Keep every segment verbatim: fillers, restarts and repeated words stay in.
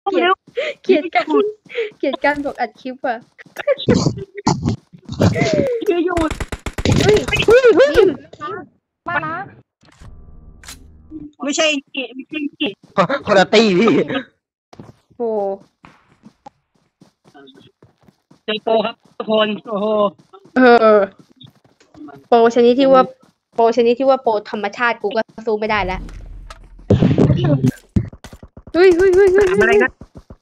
เกลียดเกลียดกันเกลียดกันบอกอัดคลิปอ่ะคืออยู่เฮ้ยพิมพ์มานะไม่ใช่ไม่ใช่คนละตี้พี่โอ้เจอโปรครับทุกคนโอ้โหเออโปรชนิดที่ว่าโปรชนิดที่ว่าโปรธรรมชาติกูก็สู้ไม่ได้แล้วเฮ้ยเฮ้ยเฮ้ยเฮ้ยถามอะไรนะ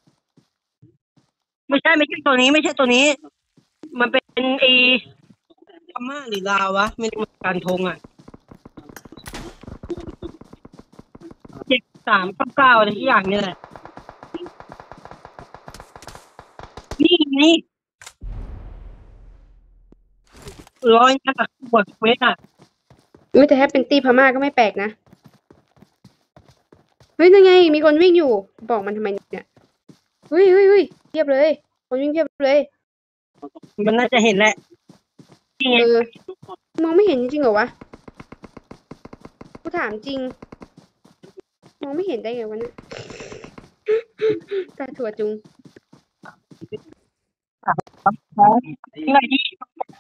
ไม่ใช่ไม่ใช่ตัวนี้ไม่ใช่ตัวนี้ มันเป็นไอ้พม่าหรือลาววะไม่รู้การทงอ่ะเจ็ดสามเก้าเก้าอะไรที่อย่างนี้แหละนี่นี่ร้อยนัดกับบทเวทอ่ะไม่แต่ถ้าเป็นตีพม่าก็ไม่แปลกนะเฮ้ยนั่นไงมีคนวิ่งอยู่บอกมันทำไมเนี่ยเฮ้ยเฮ้ยเฮ้ยเพียบเลยคนวิ่งเพียบเลยมันน่าจะเห็นแหละนี่ไงเออมองไม่เห็นจริงๆเหรอวะกูถามจริงมองไม่เห็นได้ไงวะเนี่ยตาถั่วจุงนี่ไงที่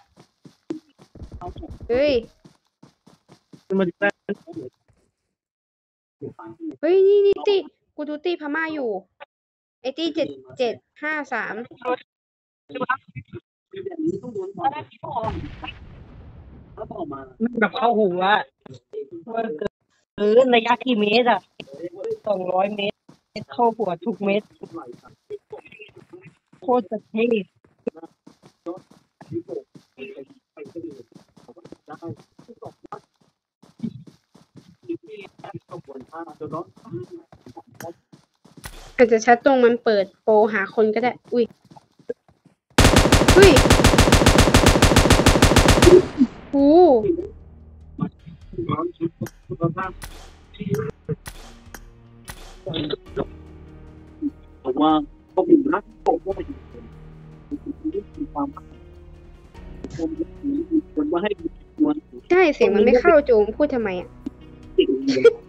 เฮ้ยมันจะเฮ้ยนี่นี่ตีกูดูตีพม่าอยู่ไอตีเจ็ดเจ็ดห้าสามมันแบบเข้าหูอ่ะเออระยะกี่เมตรอ่ะสองร้อยเมตรเข้าหัวทุกเมตรโคตรจะเท่อาจจะชัดตรงมันเปิดโปรหาคนก็ได้อุ้ยเฮ้ยโอ้ผมว่าก็มีนะผมก็ไปดูความคนว่าให้ใช่เสียงมันไม่เข้าจูมพูดทำไมอ่ะสิ่ง